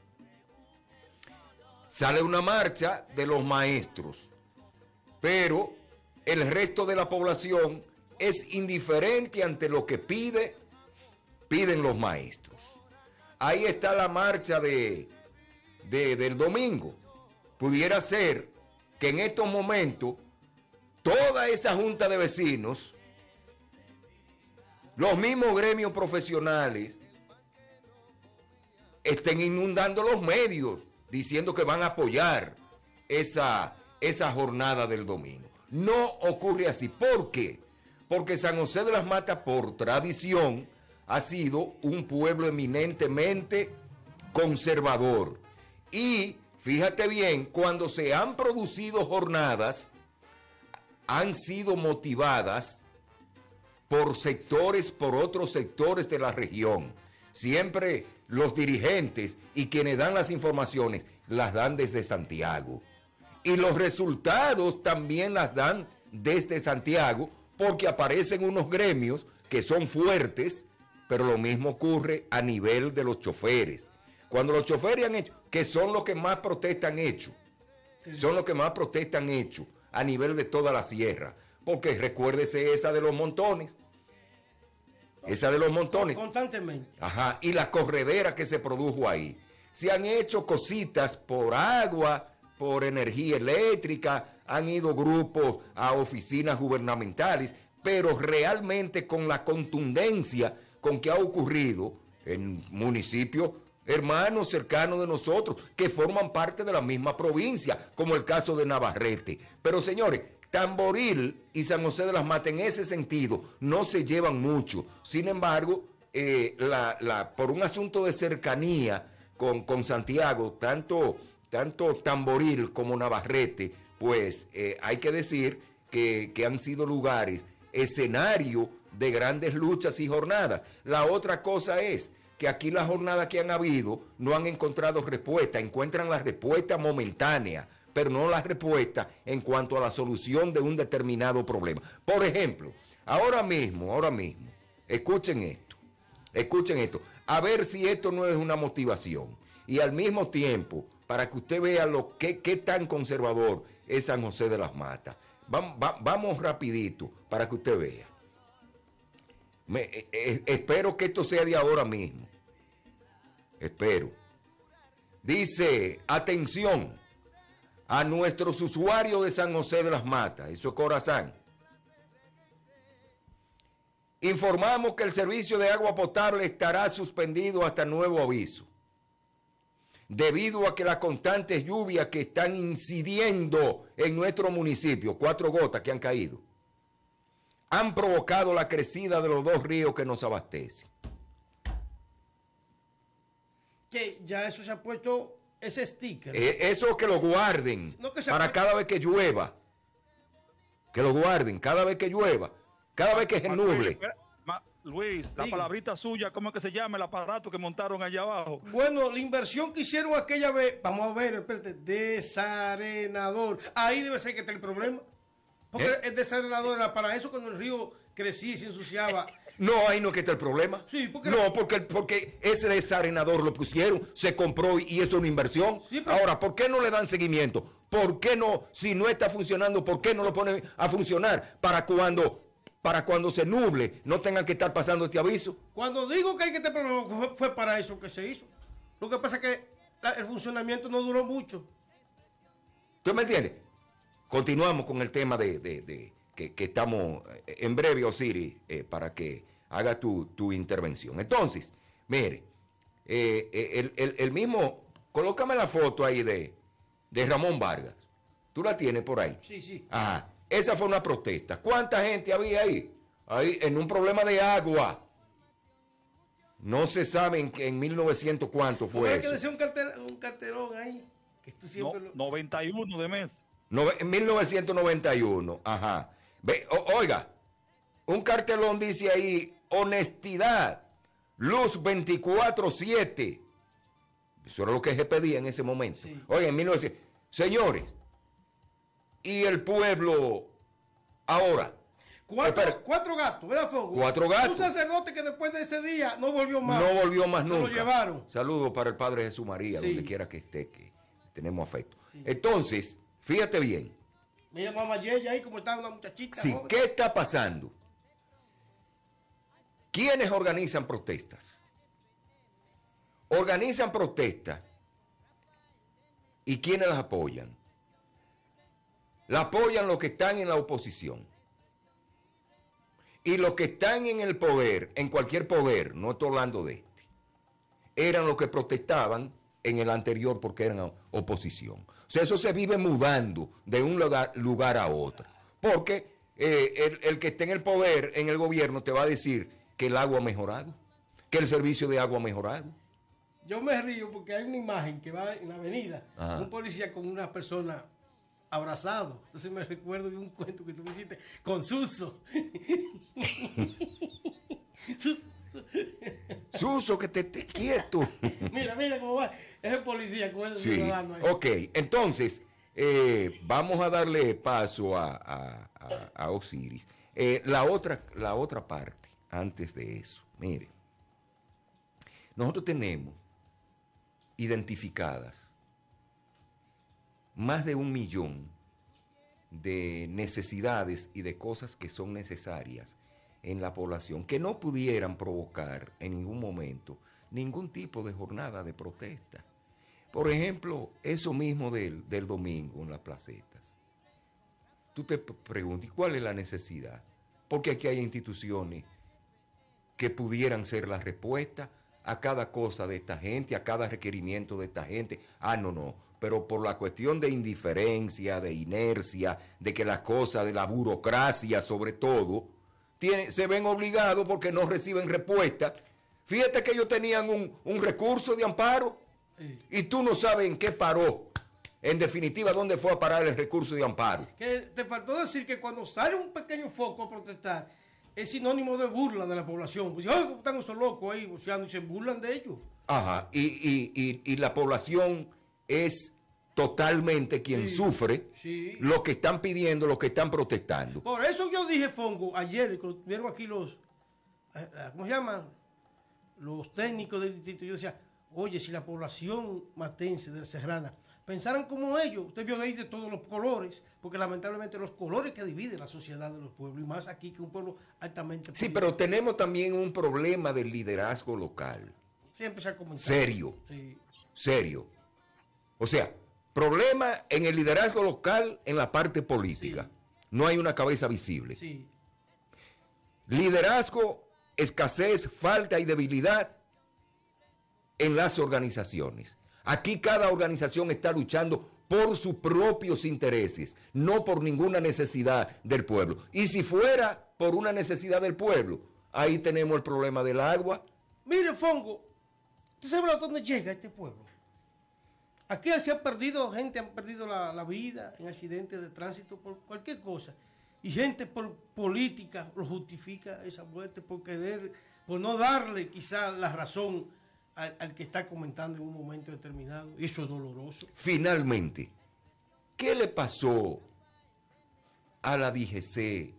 Sale una marcha de los maestros, pero el resto de la población es indiferente ante lo que piden los maestros. Ahí está la marcha del domingo. Pudiera ser que en estos momentos toda esa junta de vecinos, los mismos gremios profesionales, estén inundando los medios diciendo que van a apoyar esa jornada del domingo. No ocurre así. ¿Por qué? Porque San José de las Matas, por tradición, ha sido un pueblo eminentemente conservador. Y fíjate bien, cuando se han producido jornadas, han sido motivadas por otros sectores de la región. Siempre los dirigentes y quienes dan las informaciones las dan desde Santiago. Y los resultados también las dan desde Santiago, porque aparecen unos gremios que son fuertes, pero lo mismo ocurre a nivel de los choferes. Cuando los choferes han hecho, que son los que más protestas han hecho, a nivel de toda la sierra, porque recuérdese esa de los montones. Constantemente. Ajá, y la corredera que se produjo ahí. Se han hecho cositas por agua, por energía eléctrica, han ido grupos a oficinas gubernamentales, pero realmente con la contundencia con que ha ocurrido en municipios hermanos cercanos de nosotros, que forman parte de la misma provincia, como el caso de Navarrete. Pero señores, Tamboril y San José de las Matas en ese sentido no se llevan mucho. Sin embargo, por un asunto de cercanía con Santiago, tanto Tamboril como Navarrete, pues hay que decir que han sido lugares, escenario de grandes luchas y jornadas. La otra cosa es que aquí las jornadas que han habido no han encontrado respuesta, encuentran la respuesta momentánea, pero no la respuesta en cuanto a la solución de un determinado problema. Por ejemplo, ahora mismo, escuchen esto, a ver si esto no es una motivación. Y al mismo tiempo, para que usted vea qué tan conservador es San José de las Matas. Vamos rapidito para que usted vea. Espero que esto sea de ahora mismo. Espero. Dice, atención a nuestros usuarios de San José de las Matas, eso es Corazán. Informamos que el servicio de agua potable estará suspendido hasta nuevo aviso, debido a que las constantes lluvias que están incidiendo en nuestro municipio, 4 gotas que han caído, han provocado la crecida de los 2 ríos que nos abastecen. Que ya eso se ha puesto ese sticker. Eso que lo guarden para cada vez que llueva. Que lo guarden cada vez que llueva, cada vez que se nuble. Luis, la palabrita suya, ¿cómo es que se llama el aparato que montaron allá abajo? Bueno, la inversión que hicieron aquella vez, vamos a ver, espérate, desarenador. Ahí debe ser que está el problema. Porque el desarenador era para eso cuando el río crecía y se ensuciaba. No, ahí no es que está el problema. Sí, porque no, porque ese desarenador lo pusieron, se compró y eso es una inversión. Sí, pero... Ahora, ¿por qué no le dan seguimiento? ¿Por qué no, si no está funcionando, por qué no lo ponen a funcionar para cuando se nuble no tengan que estar pasando este aviso? Cuando digo que hay que estar problema, fue para eso que se hizo. Lo que pasa es que el funcionamiento no duró mucho. ¿Tú me entiendes? Continuamos con el tema que estamos en breve, Osiris, para que haga tu intervención. Entonces, mire, el mismo, colócame la foto ahí de Ramón Vargas. ¿Tú la tienes por ahí? Sí, sí. Ajá. Esa fue una protesta. ¿Cuánta gente había ahí? Ahí en un problema de agua. No se sabe en 1900 cuánto fue eso. Que decía un cartelón ahí. Que tú siempre 91 de mes. En 1991. Ajá. Oiga, un cartelón dice ahí, honestidad, luz 24/7. Eso era lo que se pedía en ese momento. Sí. Oiga, en 1900. Señores, y el pueblo ahora. Cuatro gatos, ¿verdad, Fogo? 4 gatos. Un sacerdote que después de ese día no volvió más. No volvió más nunca. Se lo llevaron. Saludos para el Padre Jesús María, donde quiera que esté, que tenemos afecto. Sí. Entonces, fíjate bien. Mira mamá Yeya ahí como está una muchachita. Sí, ¿qué está pasando? ¿Quiénes organizan protestas? Organizan protestas y ¿quiénes las apoyan? La apoyan los que están en la oposición. Y los que están en el poder, en cualquier poder, no estoy hablando de este, eran los que protestaban en el anterior porque eran oposición. O sea, eso se vive mudando de un lugar a otro. Porque el que esté en el poder, en el gobierno, te va a decir que el agua ha mejorado, que el servicio de agua ha mejorado. Yo me río porque hay una imagen que va en la avenida, un policía con una persona abrazado. Entonces me recuerdo de un cuento que tú me hiciste con Suso. Suso, que te estés quieto. Mira cómo va. Es el policía con ese ciudadano ahí. Ok, entonces vamos a darle paso a Osiris. La otra parte, antes de eso, mire, nosotros tenemos identificadas más de 1 millón de necesidades y de cosas que son necesarias en la población que no pudieran provocar en ningún momento ningún tipo de jornada de protesta. Por ejemplo, eso mismo del domingo en las placetas. Tú te preguntas, ¿cuál es la necesidad? Porque aquí hay instituciones que pudieran ser la respuesta a cada cosa de esta gente, a cada requerimiento de esta gente. No. Pero por la cuestión de indiferencia, de inercia, de que las cosas, de la burocracia sobre todo, se ven obligados porque no reciben respuesta. Fíjate que ellos tenían un recurso de amparo y tú no sabes en qué paró. En definitiva, ¿dónde fue a parar el recurso de amparo? Que te faltó decir que cuando sale un pequeño foco a protestar, es sinónimo de burla de la población. Pues, están esos locos ahí, o sea, y se burlan de ellos. Ajá, y la población es totalmente quien sufre lo que están pidiendo, lo que están protestando. Por eso yo dije, Fongo, ayer, cuando vieron aquí ¿cómo se llaman? Los técnicos del distrito, yo decía, oye, si la población matense de Serrana pensaran como ellos. Usted vio ahí de todos los colores, porque lamentablemente los colores que dividen la sociedad de los pueblos, y más aquí que un pueblo altamente Sí, político. pero tenemos también un problema del liderazgo local. Siempre se ha comentado. Serio. Sí. Serio. O sea, problema en el liderazgo local en la parte política. Sí. No hay una cabeza visible. Sí. Liderazgo, escasez, falta y debilidad en las organizaciones. Aquí cada organización está luchando por sus propios intereses, no por ninguna necesidad del pueblo. Y si fuera por una necesidad del pueblo, ahí tenemos el problema del agua. Mire, Fongo, ¿tú sabes a dónde llega este pueblo? Aquí se han perdido, gente han perdido la vida en accidentes de tránsito por cualquier cosa. Y gente por política lo justifica esa muerte por querer, por no darle quizás la razón al que está comentando en un momento determinado. Y eso es doloroso. Finalmente, ¿qué le pasó a la DGC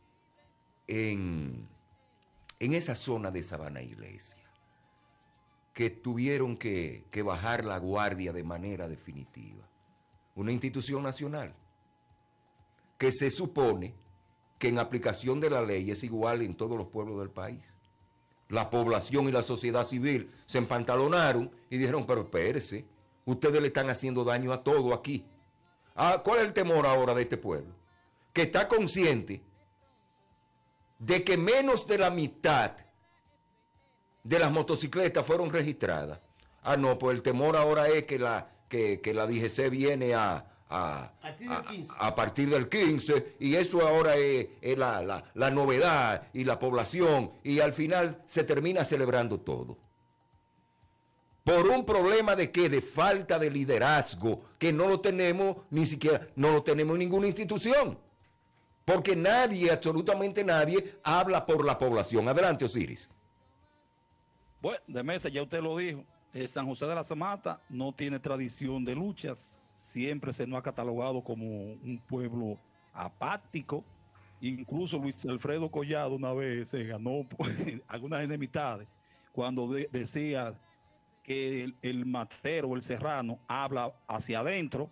en esa zona de Sabana Iglesia? Que tuvieron que bajar la guardia de manera definitiva. Una institución nacional que se supone que en aplicación de la ley es igual en todos los pueblos del país. La población y la sociedad civil se empantalonaron y dijeron, pero espérese, ustedes le están haciendo daño a todo aquí. ¿Cuál es el temor ahora de este pueblo? Que está consciente de que menos de la mitad de las motocicletas fueron registradas. No, pues el temor ahora es que la DGC viene a partir del 15 y eso ahora es la novedad y la población y al final se termina celebrando todo. Por un problema de qué, de falta de liderazgo, que no lo tenemos ni siquiera, no lo tenemos en ninguna institución. Porque nadie, absolutamente nadie, habla por la población. Adelante, Osiris. Bueno, de Mesa, ya usted lo dijo, San José de las Matas no tiene tradición de luchas, siempre se nos ha catalogado como un pueblo apático, incluso Luis Alfredo Collado una vez se ganó algunas enemistades cuando decía que el matero, el serrano, habla hacia adentro,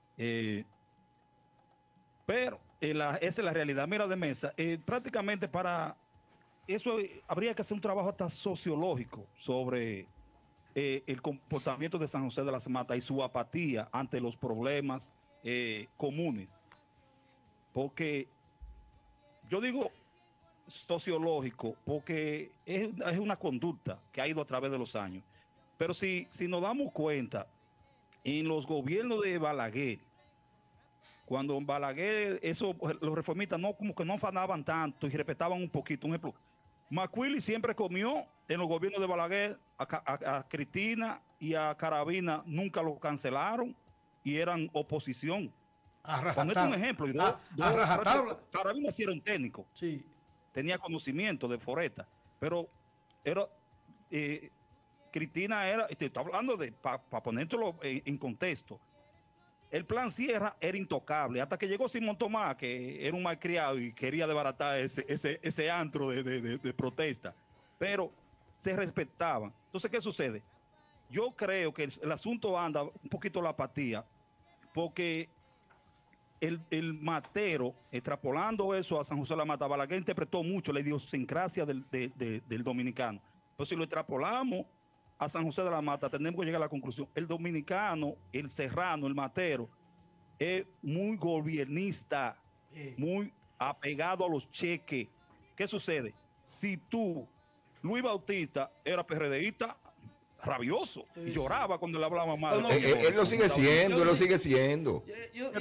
pero esa es la realidad. Mira, de Mesa, prácticamente para eso habría que hacer un trabajo hasta sociológico sobre el comportamiento de San José de las Matas y su apatía ante los problemas comunes. Porque yo digo sociológico porque es una conducta que ha ido a través de los años. Pero si nos damos cuenta, en los gobiernos de Balaguer, cuando en Balaguer, los reformistas no como que no afanaban tanto y respetaban un poquito. Un ejemplo, Macuili siempre comió en los gobiernos de Balaguer, a Cristina y a Carabina nunca lo cancelaron y eran oposición. Con esto un ejemplo. Carabina sí era un técnico. Sí. Tenía conocimiento de foresta, pero era... Cristina era, estoy hablando de, para ponértelo en contexto, el plan Sierra era intocable, hasta que llegó Simón Tomás, que era un malcriado y quería desbaratar ese antro de protesta, pero se respetaban. Entonces, ¿qué sucede? Yo creo que el asunto anda un poquito la apatía, porque el matero, extrapolando eso a San José de la Mata, Balaguer interpretó mucho la idiosincrasia del dominicano. Pues si lo extrapolamos a San José de la Mata, tenemos que llegar a la conclusión. El dominicano, el serrano, el matero, es muy gobiernista, muy apegado a los cheques. ¿Qué sucede? Si tú, Luis Bautista, era PRDista, rabioso, y lloraba cuando le hablaba mal. Él lo sigue siendo, Pero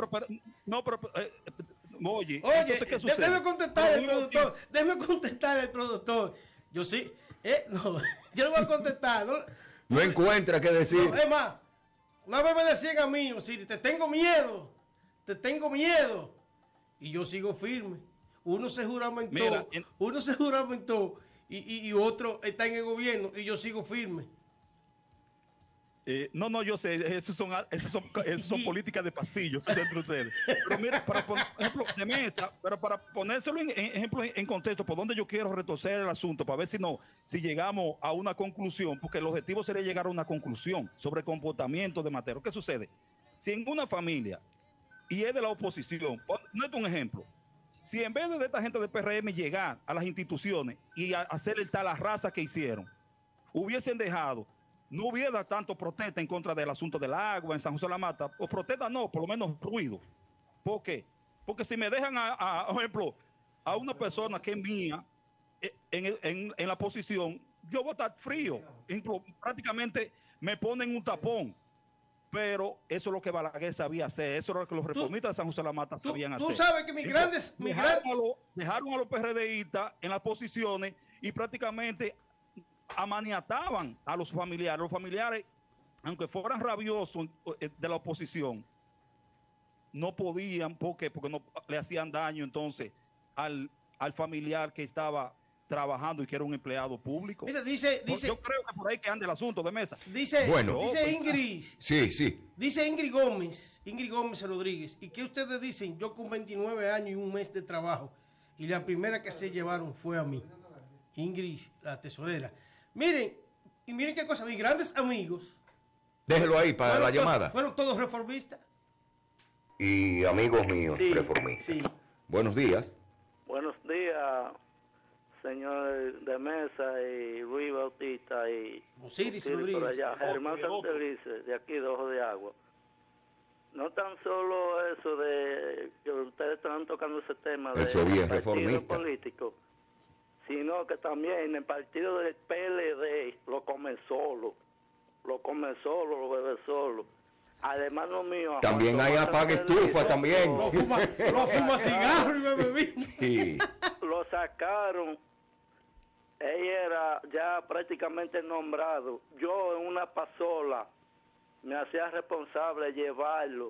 oye, entonces, ¿qué sucede? Déjeme contestar al productor. Yo sí. No, yo no voy a contestar. No encuentra qué decir. No, es más, una vez me decían a mí, Osiris, te tengo miedo. Y yo sigo firme. Uno se juramentó, y otro está en el gobierno y yo sigo firme. No, yo sé, esos son políticas de pasillo, eso es entre ustedes. Pero mira, para poner ejemplo de mesa, pero para ponérselo en contexto, por donde yo quiero retorcer el asunto, para ver si llegamos a una conclusión, porque el objetivo sería llegar a una conclusión sobre el comportamiento de Matero. ¿Qué sucede? Si en una familia, y es de la oposición, no es un ejemplo, si en vez de esta gente de PRM llegar a las instituciones y hacer el tal arrasa que hicieron, hubiesen dejado, no hubiera tanto protesta en contra del asunto del agua en San José de la Mata, o protesta no, por lo menos ruido. ¿Por qué? Porque si me dejan, por ejemplo, a una persona que es mía en la posición, yo voy a estar frío. Prácticamente me ponen un tapón. Pero eso es lo que Balaguer sabía hacer, eso es lo que los reformistas de San José de la Mata sabían hacer. Tú sabes que dejaron a los PRDistas en las posiciones y prácticamente amaniataban a los familiares. Los familiares, aunque fueran rabiosos de la oposición, no podían, porque no le hacían daño entonces al familiar que estaba trabajando y que era un empleado público. Mira, dice yo creo que por ahí que anda el asunto de mesa. Dice Ingrid. Sí. Dice Ingrid Gómez Rodríguez. ¿Y qué ustedes dicen? Yo con 29 años y un mes de trabajo, y la primera que se llevaron fue a mí. Ingrid, la tesorera. Miren qué cosa, mis grandes amigos. Déjelo ahí para la llamada. Fueron todos reformistas. Y amigos míos, reformistas. Sí. Buenos días. Buenos días, señor de Mesa y Luis Bautista y Osiris por allá, Germán Santelice, de aquí de Ojo de Agua. No tan solo eso de que ustedes están tocando ese tema de partido político, sino que también el partido del PLD lo come solo, lo bebe solo. Además lo mío. También hay apaga estufa también. Lo fuma cigarro y bebe vino. Sí. Lo sacaron. Ella era ya prácticamente nombrado. Yo en una pasola me hacía responsable de llevarlo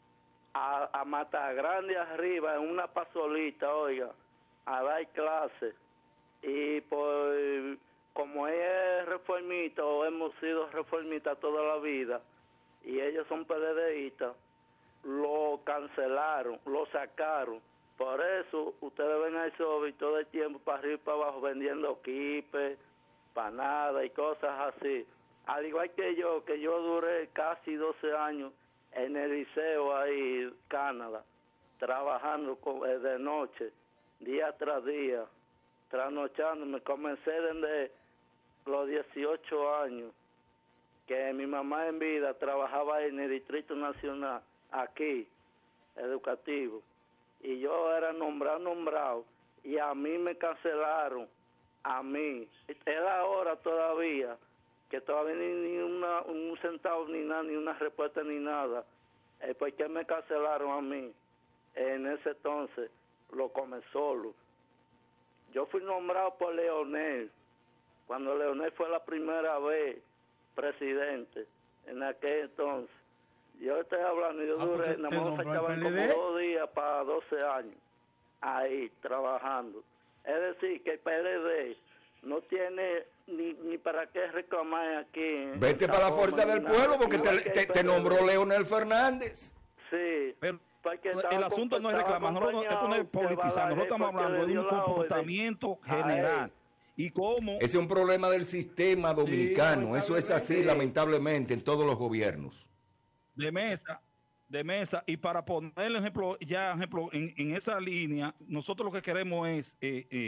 a Matagrande arriba en una pasolita, oiga, a dar clases. Y pues como ella es reformista, o hemos sido reformistas toda la vida, y ellos son PLDistas, lo cancelaron, lo sacaron. Por eso ustedes ven a Isobi todo el tiempo para arriba y para abajo vendiendo quipes, panadas y cosas así. Al igual que yo duré casi 12 años en el liceo ahí, Canadá, trabajando de noche, día tras día, trasnochando. Me comencé desde los 18 años, que mi mamá en vida trabajaba en el Distrito Nacional, aquí, educativo. Y yo era nombrado, y a mí me cancelaron, a mí. Era ahora todavía, que todavía ni un centavo ni nada, ni una respuesta ni nada. ¿Por qué me cancelaron a mí? En ese entonces, lo come solo. Yo fui nombrado por Leonel, cuando Leonel fue la primera vez presidente, en aquel entonces. Yo estoy hablando, yo duré, nada más faltaban como 2 días para 12 años ahí trabajando. Es decir, que el PLD no tiene ni para qué reclamar aquí. Vete para la fuerza del pueblo, porque te nombró Leonel Fernández. Sí, pero el asunto no es reclamar, esto no es politizar, nosotros estamos hablando de un comportamiento general. ¿Y cómo? Ese es un problema del sistema dominicano, eso es así lamentablemente en todos los gobiernos. De mesa, y para poner el ejemplo en esa línea, nosotros lo que queremos es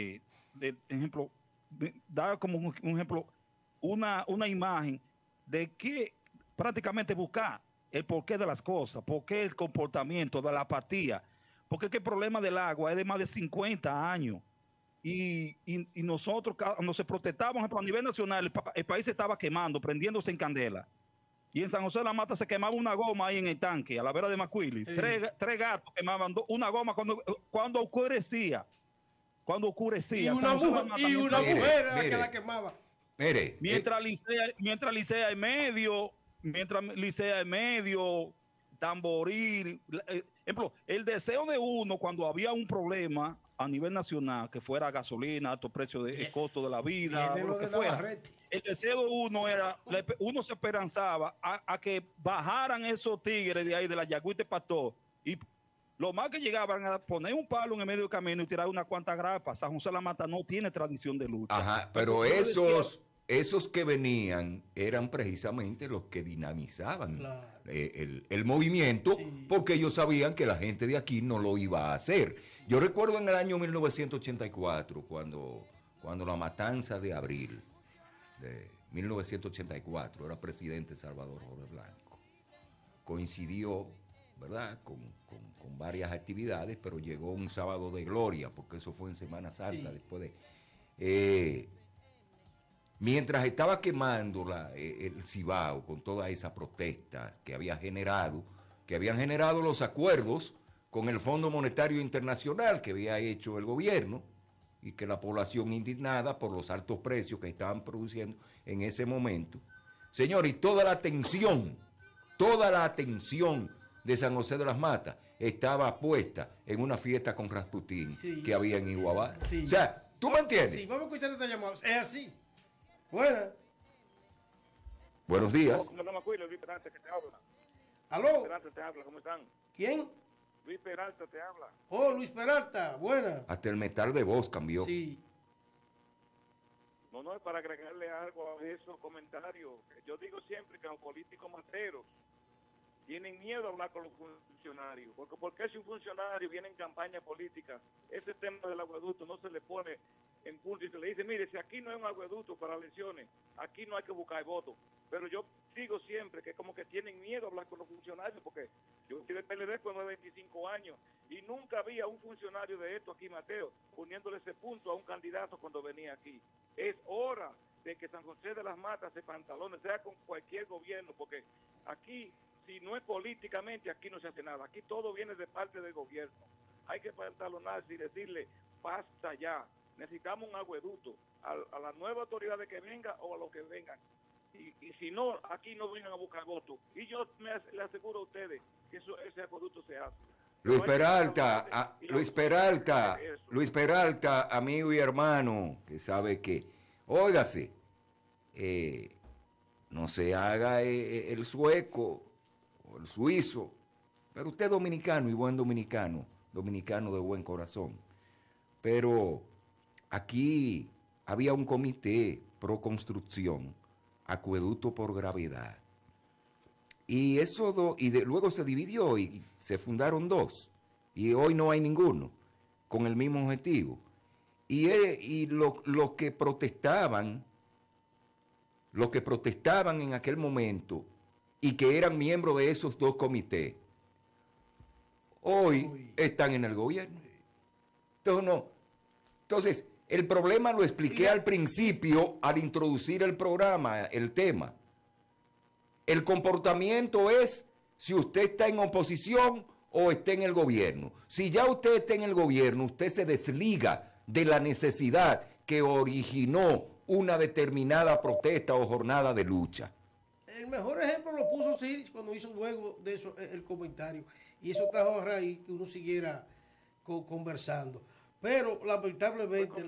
dar como un ejemplo una imagen de que prácticamente buscar el porqué de las cosas, porqué el comportamiento de la apatía, porque es que el problema del agua es de más de 50 años y nosotros cuando se protestábamos a nivel nacional, el país se estaba quemando, prendiéndose en candela. Y en San José de la Mata se quemaba una goma ahí en el tanque, a la vera de Macuili. Sí. Tres gatos quemaban una goma cuando oscurecía. Y una mujer era la que la quemaba. Mire. Mientras Licea en medio, Tamboril. Ejemplo, el deseo de uno cuando había un problema, a nivel nacional, que fuera gasolina, alto precio de el costo de la vida, lo que fuera. El deseo de uno era, uno se esperanzaba a que bajaran esos tigres de ahí, de la Yagüite Pastor, y lo más que llegaban a poner un palo en el medio del camino y tirar unas cuantas grapas. San José de la Mata no tiene tradición de lucha. Ajá, pero esos que venían eran precisamente los que dinamizaban el movimiento, porque ellos sabían que la gente de aquí no lo iba a hacer. Yo recuerdo en el año 1984, cuando la matanza de abril de 1984, era presidente Salvador Jorge Blanco, coincidió, ¿verdad?, con varias actividades, pero llegó un sábado de gloria, porque eso fue en Semana Santa, después de... mientras estaba quemando el Cibao con todas esas protestas que habían generado los acuerdos con el Fondo Monetario Internacional que había hecho el gobierno y que la población indignada por los altos precios que estaban produciendo en ese momento. Señor, y toda la atención de San José de las Matas estaba puesta en una fiesta con Rasputín que había en Iguabá. O sea, ¿tú me entiendes? Sí, vamos a escuchar esta llamada. Es así. Buenas. Buenos días. Luis Peralta, que te habla. ¿Aló? Luis Peralta te habla, ¿cómo están? ¿Quién? Luis Peralta te habla. Oh, Luis Peralta, buena. Hasta el metal de voz cambió. Sí. No, es para agregarle algo a esos comentarios. Yo digo siempre que los políticos materos tienen miedo a hablar con los funcionarios. Porque si un funcionario viene en campaña política, ese tema del acueducto no se le pone en punto y se le dice, mire, si aquí no hay un acueducto para elecciones, aquí no hay que buscar votos. Pero yo digo siempre que como que tienen miedo a hablar con los funcionarios, porque yo fui del PLD cuando 25 años y nunca había un funcionario de esto aquí, Mateo, poniéndole ese punto a un candidato cuando venía aquí. Es hora de que San José de las Matas se pantalones, sea con cualquier gobierno, porque aquí, si no es políticamente, aquí no se hace nada. Aquí todo viene de parte del gobierno. Hay que pantalonarse y decirle, basta ya. Necesitamos un acueducto a la nueva autoridad que venga o a los que vengan. Y si no, aquí no vengan a buscar votos. Y yo le aseguro a ustedes que ese acueducto se hace. Luis Peralta, amigo y hermano, que sabe que, óigase, no se haga el sueco o el suizo, pero usted es dominicano y buen dominicano de buen corazón. Pero aquí había un comité pro construcción, acueducto por gravedad. Y eso luego se dividió y se fundaron dos. Y hoy no hay ninguno con el mismo objetivo. Y los que protestaban en aquel momento y que eran miembros de esos dos comités, hoy están en el gobierno. Entonces, el problema lo expliqué al principio al introducir el programa, el tema. El comportamiento es si usted está en oposición o está en el gobierno. Si ya usted está en el gobierno, usted se desliga de la necesidad que originó una determinada protesta o jornada de lucha. El mejor ejemplo lo puso Siris cuando hizo luego de eso el comentario. Y eso trajo a raíz que uno siguiera conversando. Pero lamentablemente...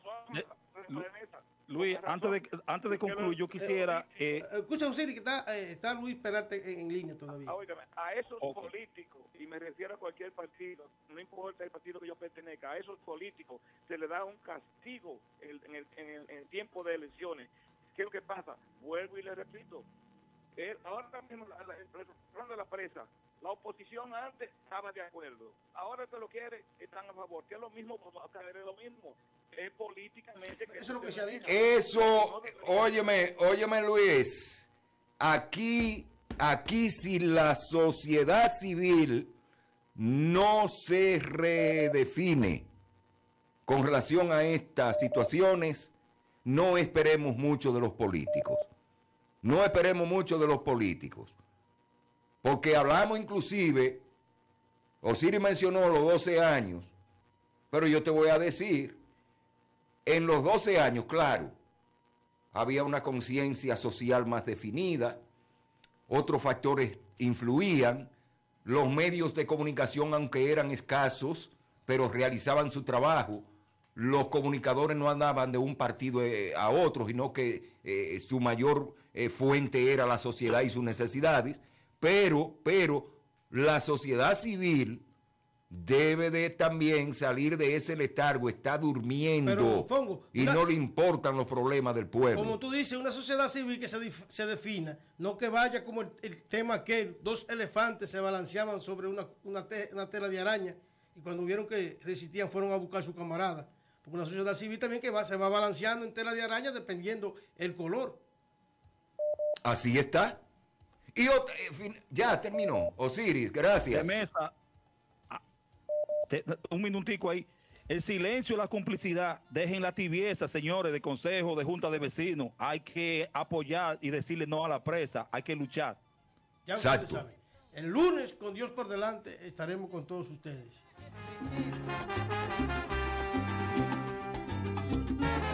Luis, antes de concluir, yo quisiera... escucha, Osiris, que está Luis Peralta en línea todavía. A esos políticos, y me refiero a cualquier partido, no importa el partido que yo pertenezca, a esos políticos se les da un castigo en el tiempo de elecciones. ¿Qué es lo que pasa? Vuelvo y le repito. Ahora mismo, el de la presa, la oposición antes estaba de acuerdo. Ahora que lo quiere, están a favor. Que es lo mismo, es lo mismo. Es políticamente... Que eso es lo que se ha dicho. Eso, óyeme Luis, aquí si la sociedad civil no se redefine con relación a estas situaciones, no esperemos mucho de los políticos. No esperemos mucho de los políticos. Porque hablamos inclusive, Osiris mencionó los 12 años, pero yo te voy a decir, en los 12 años, claro, había una conciencia social más definida, otros factores influían, los medios de comunicación, aunque eran escasos, pero realizaban su trabajo. Los comunicadores no andaban de un partido a otro, sino que su mayor fuente era la sociedad y sus necesidades, pero la sociedad civil debe de también salir de ese letargo, está durmiendo y no le importan los problemas del pueblo. Como tú dices, una sociedad civil que se defina, no que vaya como el tema que 2 elefantes se balanceaban sobre una tela de araña y cuando vieron que resistían fueron a buscar a su camarada. Porque una sociedad civil también que se va balanceando en tela de araña dependiendo el color. Así está. Y ya terminó. Osiris, gracias. Mesa, un minutico ahí. El silencio y la complicidad, dejen la tibieza, señores, de consejo, de junta de vecinos. Hay que apoyar y decirle no a la presa. Hay que luchar. Ya ustedes saben. El lunes, con Dios por delante, estaremos con todos ustedes.